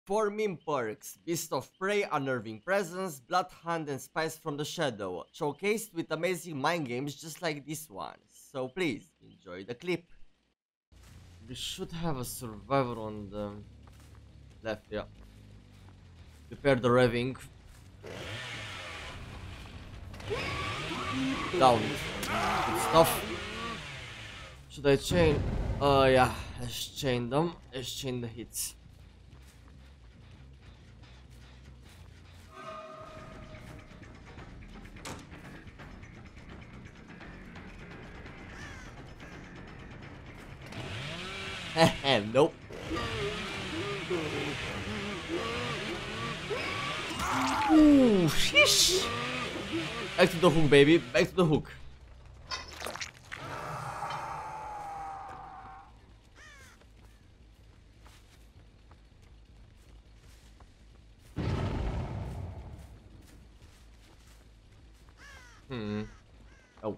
4 meme perks: Beast of Prey, Unnerving Presence, Bloodhound, and Spice from the Shadow, showcased with amazing mind games just like this one. So please, enjoy the clip. We should have a survivor on the left, yeah. Prepare the revving. Down. Good stuff. Should I chain? Yeah, let's chain them. Let's chain the hits. Nope. Ooh, sheesh. Back to the hook, baby. Back to the hook. Oh.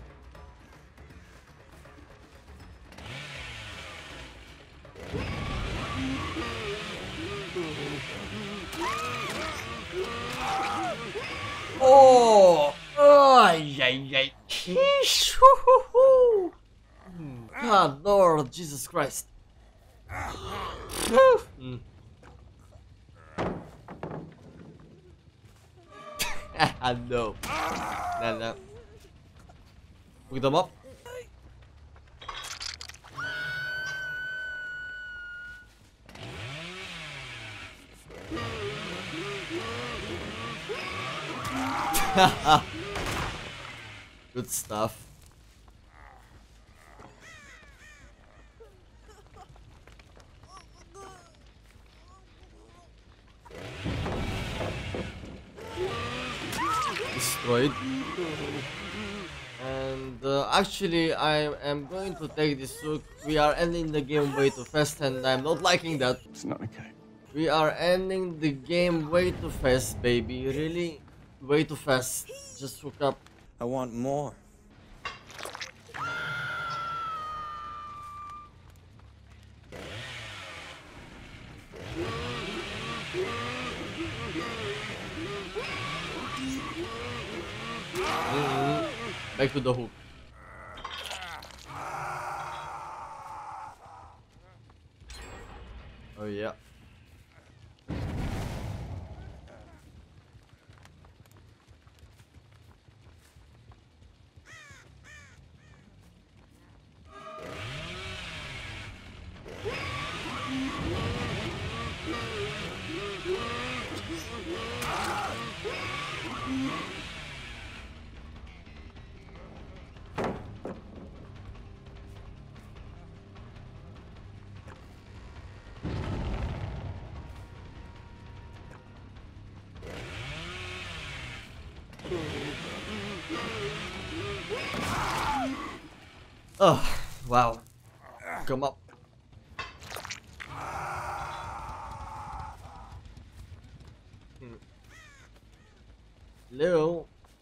Oh! Ay, ay, ay. Sheesh. Hoo-hoo-hoo. God, Lord, Jesus Christ. No. No, no. Hook them up. Good stuff. Destroyed. And actually, I am going to take this look. We are ending the game way too fast, and I'm not liking that. It's not okay. We are ending the game way too fast, baby. Really, way too fast. Just hook up. I want more. Back to the hook. Oh yeah. Oh, wow. Come up. Hello.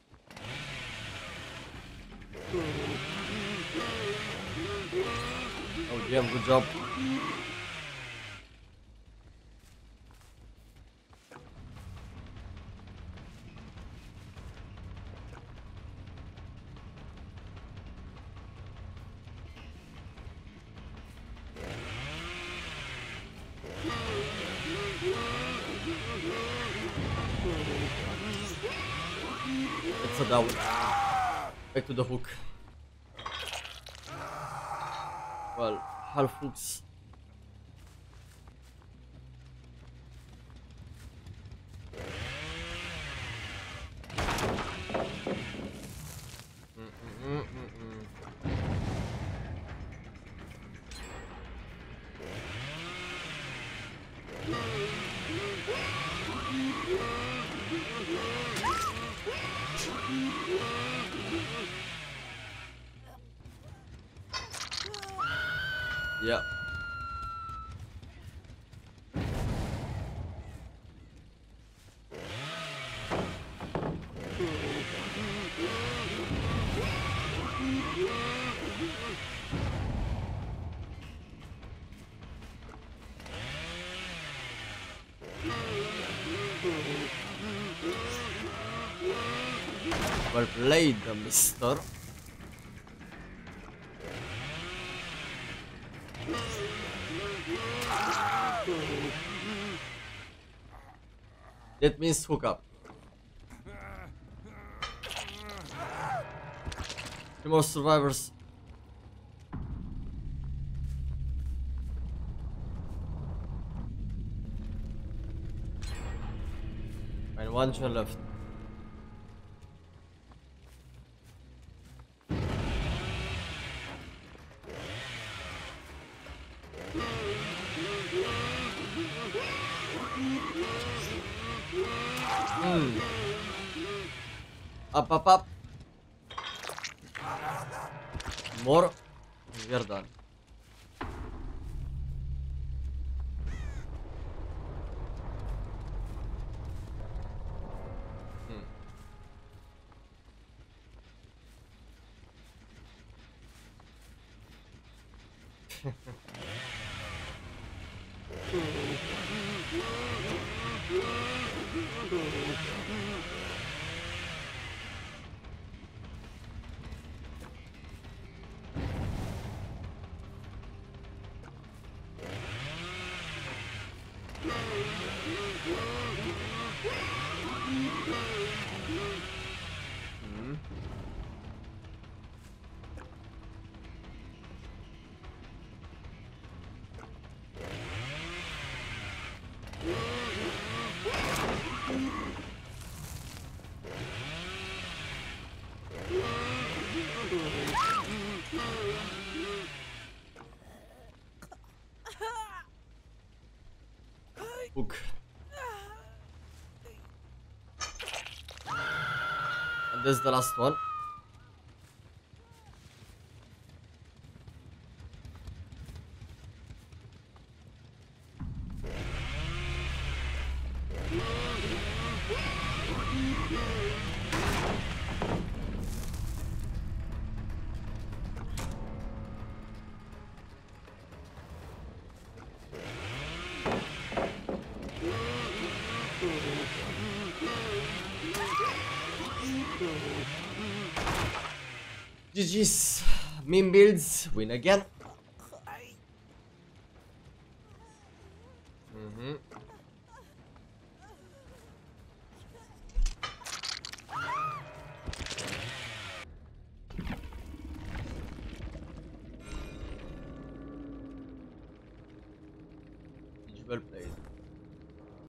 Oh, damn, good job. It's a down. Back to the hook. Well, half hooks. Yeah. Well played, mister. That means hook up. 3 more survivors. And 1 turn left. Up, up, up. More. We are done. Hook. And this is the last one. GG's. Meme builds win again.